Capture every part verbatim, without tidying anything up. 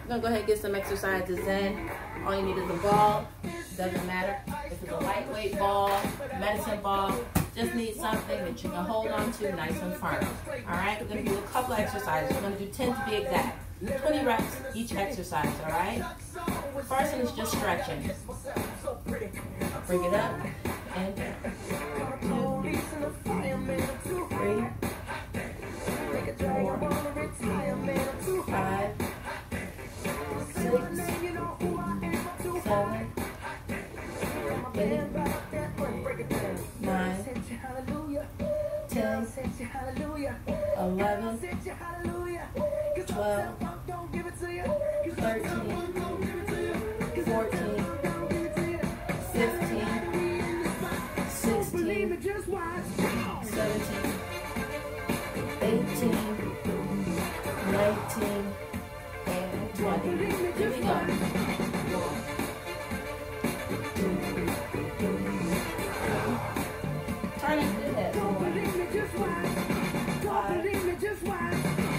We're gonna go ahead and get some exercises in. All you need is a ball. Doesn't matter if it's a lightweight ball, medicine ball. Just need something that you can hold on to nice and firm. All right, we're gonna do a couple of exercises. We're gonna do ten to be exact. twenty reps each exercise, all right? First one is just stretching. Bring it up and down. Two, three, four, five, six, seven, eight, nine, ten, eleven, twelve, thirteen, fourteen, fifteen, sixteen, seventeen, eighteen, nineteen, and twenty. Here we go. Turn it to the head. Four, five, six, seven,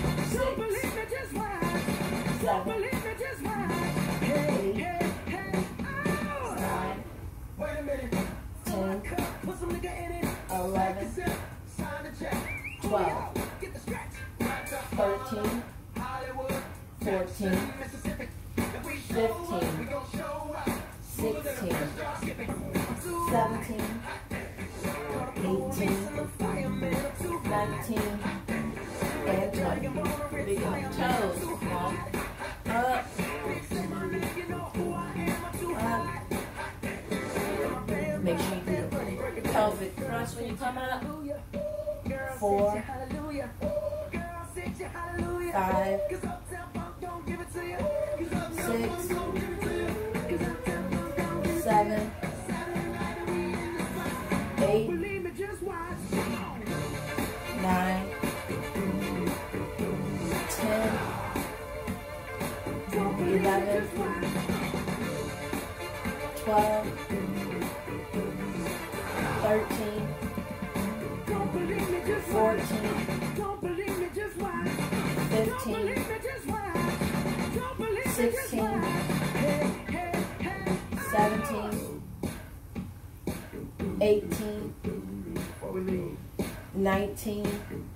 eleven, twelve, thirteen, fourteen, fifteen, sixteen, seventeen, eighteen, nineteen, and twenty. Big toes. Up, up, make sure you do the pelvic thrust when you come up. Four, five, six, seven, eight, nine, ten, eleven, twelve, thirteen, fourteen, fifteen, sixteen, seventeen, eighteen, nineteen,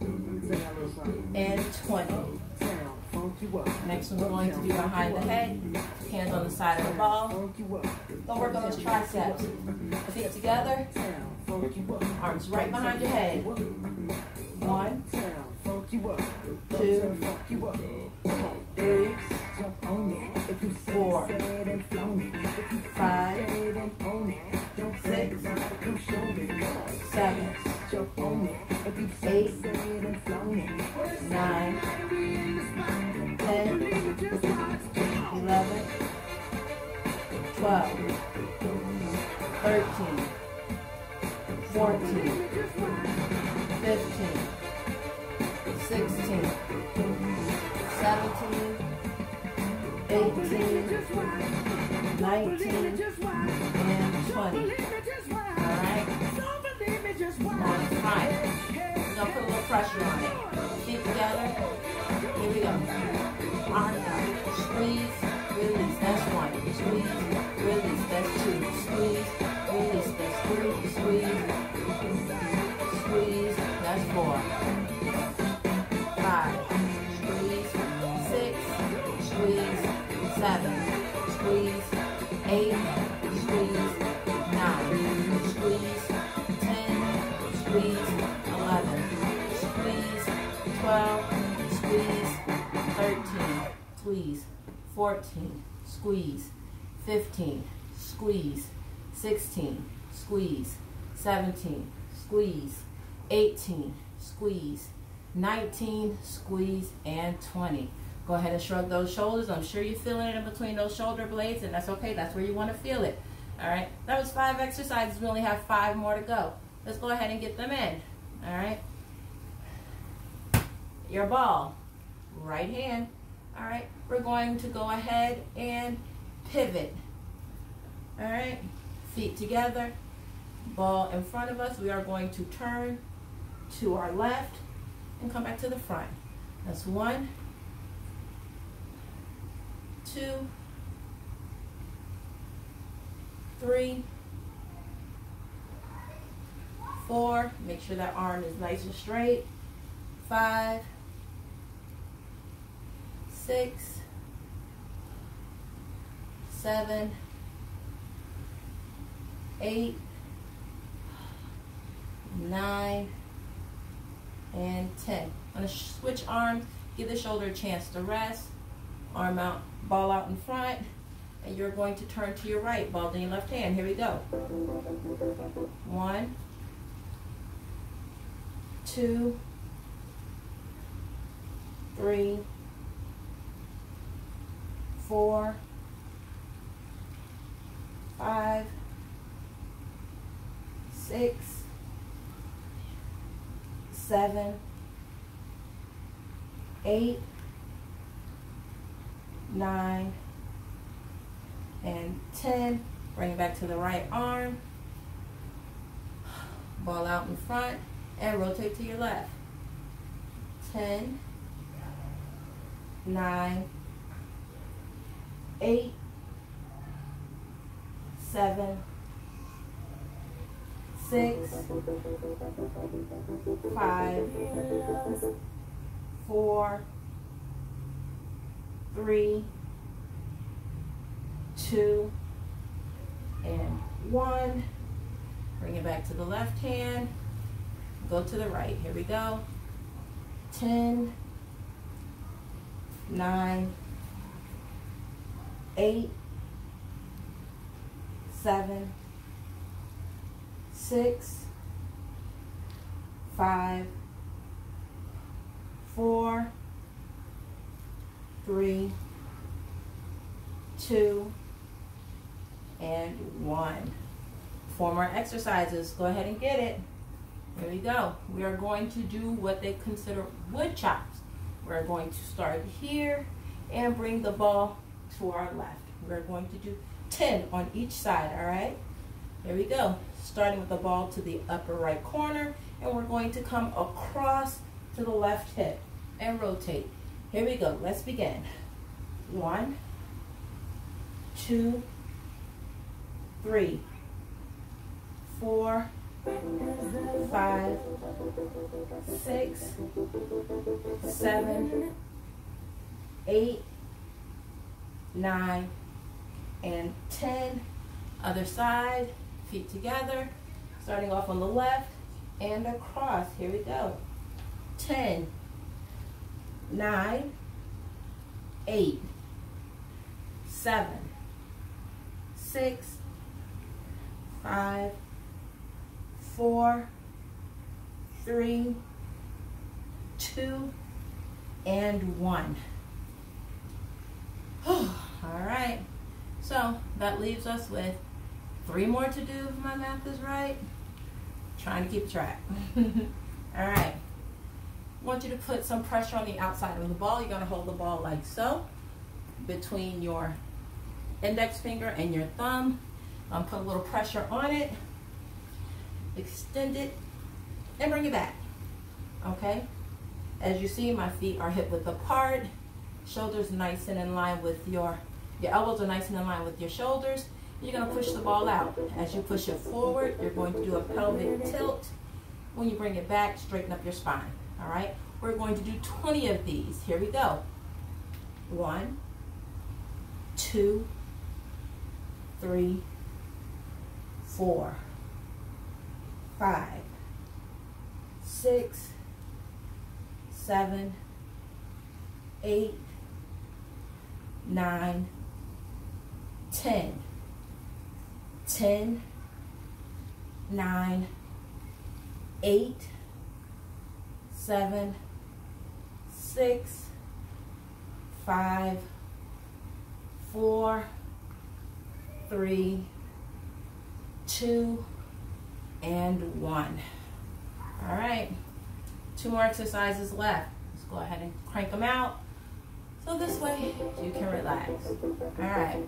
and twenty. Next one we're going to do behind the head, hands on the side of the ball. Go work on those triceps. Feet together, arms right behind your head. One, two, three, four, five, six, seven, eight, nine, ten, eleven, twelve, thirteen, fourteen, fifteen, sixteen, seventeen, eighteen, nineteen, and twenty. Alright? Now it's fine. We're going to put a little pressure on it. Feet together. Here we go. Arm out. Squeeze, release. That's one. Squeeze, release. That's two. Squeeze, release. That's three. Squeeze, squeeze. That's four. Five. Squeeze. Six. Squeeze. Seven. Squeeze. Eight. Squeeze. Nine. Squeeze. Ten. Squeeze. Eleven. Squeeze. Twelve. Squeeze. Thirteen. Squeeze. Fourteen. Squeeze. Fifteen. Squeeze. Sixteen. Squeeze. Seventeen. Squeeze. Eighteen. Squeeze. Nineteen. Squeeze. And twenty. Go ahead and shrug those shoulders. I'm sure you're feeling it in between those shoulder blades, and that's okay. That's where you want to feel it. All right. That was five exercises. We only have five more to go. Let's go ahead and get them in. All right. Your ball. Right hand. All right. We're going to go ahead and pivot. All right. Feet together. Ball in front of us. We are going to turn to our left and come back to the front. That's one, two, three, four, make sure that arm is nice and straight, five, six, seven, eight, nine, and ten. I'm going to switch arms, give the shoulder a chance to rest, arm out, ball out in front, and you're going to turn to your right, ball in your left hand. Here we go. One, two, three, four, five, six, seven, eight, nine, and ten. Bring it back to the right arm, ball out in front, and rotate to your left. ten, nine, eight, seven, six, five, four, three, two, and one. Bring it back to the left hand. Go to the right. Here we go. ten, nine, eight, seven, six, five, four, three, two, and one. Four more exercises. Go ahead and get it. Here we go. We are going to do what they consider wood chops. We're going to start here and bring the ball to our left. We're going to do ten on each side, all right? Here we go. Starting with the ball to the upper right corner, and we're going to come across to the left hip and rotate. Here we go. Let's begin. One, two, three, four, five, six, seven, eight, nine, and ten. Other side, feet together, starting off on the left and across. Here we go. ten, nine, eight, seven, six, five, four, three, two, and one. All right, so that leaves us with three more to do if my math is right. Trying to keep track. All right, I want you to put some pressure on the outside of the ball. You're going to hold the ball like so between your index finger and your thumb. Um, put a little pressure on it, extend it, and bring it back, okay? As you see, my feet are hip width apart, shoulders nice and in line with your, your elbows are nice and in line with your shoulders. You're gonna push the ball out. As you push it forward, you're going to do a pelvic tilt. When you bring it back, straighten up your spine, all right? We're going to do twenty of these. Here we go. One, two, three, four, five, six, seven, eight, nine, ten, ten, nine, eight, seven, six, five, four, three, two, and one. All right, two more exercises left. Let's go ahead and crank them out. So this way you can relax. All right.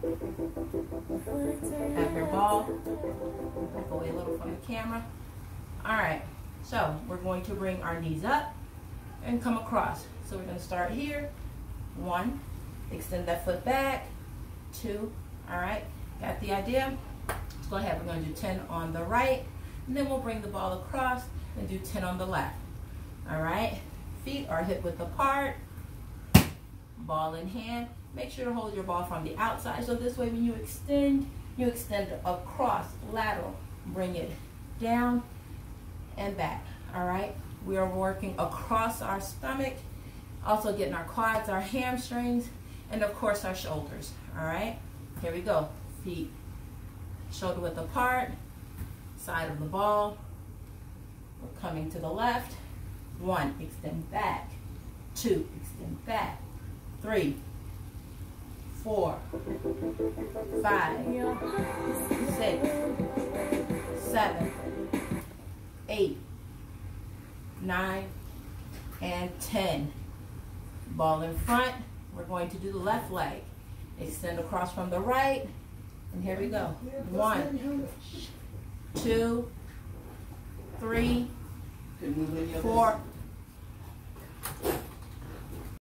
Have your ball. Back away a little from the camera. All right. So we're going to bring our knees up and come across. So we're going to start here. One, Extend that foot back. Two. All right. Got the idea? Let's go ahead. We're going to do ten on the right. And then we'll bring the ball across and do ten on the left. All right. Feet are hip width apart. Ball in hand. Make sure to hold your ball from the outside. So this way when you extend, you extend across, lateral. Bring it down and back. All right. We are working across our stomach. Also getting our quads, our hamstrings, and of course our shoulders. All right. Here we go. Feet shoulder width apart. Side of the ball. We're coming to the left. One, extend back. Two, extend back. Three, four, five, six, seven, eight, nine, and ten. Ball in front. We're going to do the left leg. Extend across from the right. And here we go. One, two, three, four,